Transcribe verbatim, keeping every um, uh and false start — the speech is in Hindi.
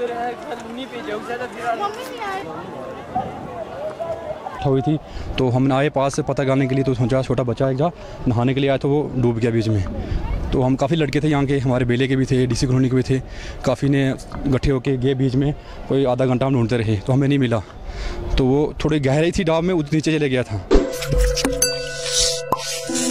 हुई थी तो हमने आए पास से पता करने के लिए, तो सोचा छोटा बच्चा एक जा नहाने के लिए आया तो वो डूब गया बीच में। तो हम काफ़ी लड़के थे यहाँ के, हमारे बेले के भी थे, डीसी कॉलोनी के भी थे, काफ़ी ने इकट्ठे होके गए बीच में, कोई आधा घंटा हम ढूंढते रहे तो हमें नहीं मिला। तो वो थोड़ी गहराई थी डाब में, नीचे चले गया था।